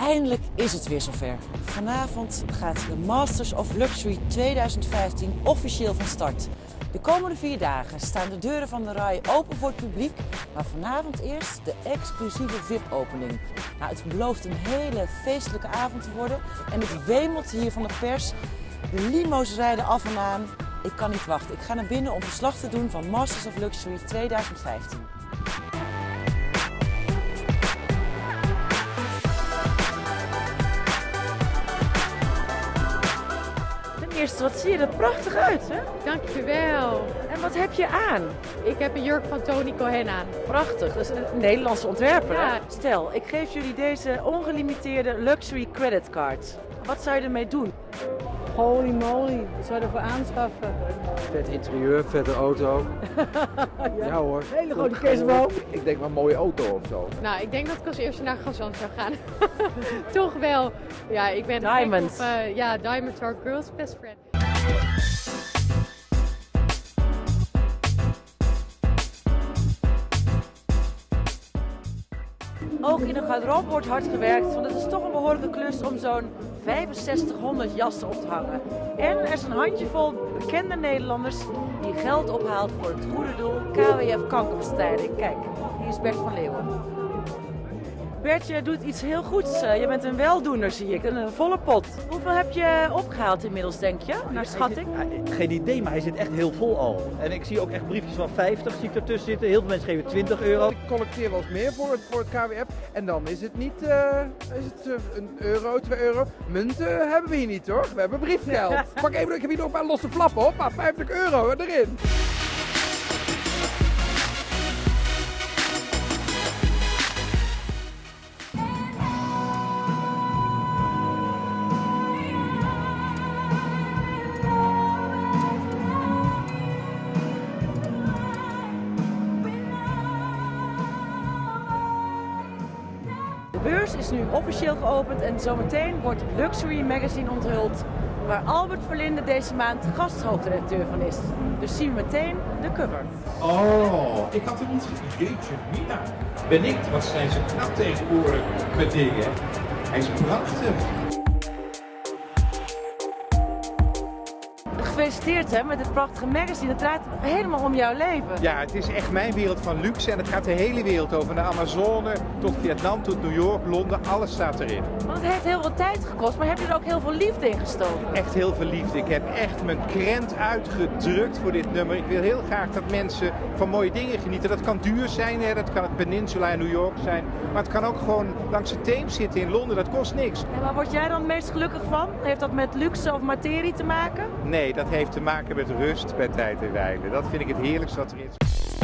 Eindelijk is het weer zover. Vanavond gaat de Masters of Luxury 2015 officieel van start. De komende 4 dagen staan de deuren van de RAI open voor het publiek, maar vanavond eerst de exclusieve VIP-opening. Nou, het belooft een hele feestelijke avond te worden en het wemelt hier van de pers. De limo's rijden af en aan. Ik kan niet wachten. Ik ga naar binnen om verslag te doen van Masters of Luxury 2015. Eerst, wat zie je er prachtig uit, hè? Dankjewel. En wat heb je aan? Ik heb een jurk van Tony Cohen aan. Prachtig, dat is een Nederlandse ontwerper. Ja. Hè? Stel, ik geef jullie deze ongelimiteerde luxury creditcard. Wat zou je ermee doen? Holy moly, wat zou je ervoor aanschaffen? Vet interieur, vette auto. Ja hoor. Hele grote kerstboom. Ik denk maar een mooie auto of zo. Nou, ik denk dat ik als eerste naar Gazan zou gaan. Toch wel. Ja, ik ben Diamonds. gek op, ja, Diamonds are girls best friend. Ook in de garderobe wordt hard gewerkt, want het is toch een behoorlijke klus om zo'n 6500 jassen op te hangen. En er is een handjevol bekende Nederlanders die geld ophaalt voor het goede doel KWF kankerbestrijding. Kijk, hier is Bert van Leeuwen. Bert, je doet iets heel goeds. Je bent een weldoener, zie ik. Een volle pot. Hoeveel heb je opgehaald inmiddels, denk je, naar schatting? Geen idee, maar hij zit echt heel vol al. En ik zie ook echt briefjes van 50 zie ik ertussen zitten. Heel veel mensen geven 20 euro. Ik collecteer wel eens meer voor het KWF. En dan is het niet een euro, 2 euro. Munten hebben we hier niet hoor. We hebben briefgeld. Pak even, ik heb hier nog een paar losse flappen. Hoppa, 50 euro erin. De beurs is nu officieel geopend en zometeen wordt Luxury Magazine onthuld, waar Albert Verlinde deze maand gasthoofdredacteur van is. Dus zien we meteen de cover. Oh, ik had er niet geïdeetje. Mina, benieuwd, wat zijn ze knap tegenwoordig met dingen. Hij is prachtig. Gefeliciteerd hè, met dit prachtige magazine. Het draait helemaal om jouw leven. Ja, het is echt mijn wereld van luxe en het gaat de hele wereld over. Van de Amazone tot Vietnam, tot New York, Londen, alles staat erin. Want het heeft heel veel tijd gekost, maar heb je er ook heel veel liefde in gestoken? Echt heel veel liefde. Ik heb echt mijn krent uitgedrukt voor dit nummer. Ik wil heel graag dat mensen van mooie dingen genieten. Dat kan duur zijn, hè? Dat kan het Peninsula in New York zijn. Maar het kan ook gewoon langs de Theems zitten in Londen, dat kost niks. En waar word jij dan het meest gelukkig van? Heeft dat met luxe of materie te maken? Nee, dat heeft te maken met rust bij tijd en wijle. Dat vind ik het heerlijkste wat er is.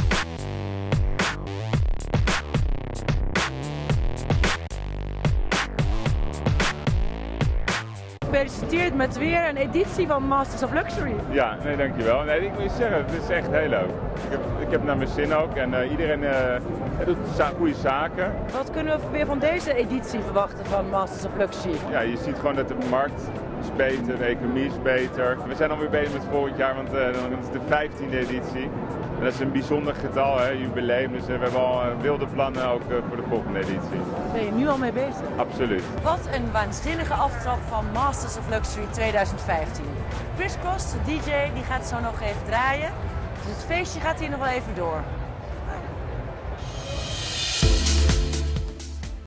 Gefeliciteerd met weer een editie van Masters of Luxury. Ja, nee, dankjewel. Nee, ik moet je zeggen, het is echt heel leuk. Ik heb naar mijn zin ook en iedereen doet goede zaken. Wat kunnen we weer van deze editie verwachten van Masters of Luxury? Ja, je ziet gewoon dat de markt is beter, de economie is beter. We zijn alweer bezig met volgend jaar, want dan is het de 15e editie. En dat is een bijzonder getal, hè, jubileum, dus we hebben al wilde plannen ook voor de volgende editie. Ben je nu al mee bezig? Absoluut. Wat een waanzinnige aftrap van Masters of Luxury 2015. Chris Cross, de DJ, die gaat zo nog even draaien. Dus het feestje gaat hier nog wel even door.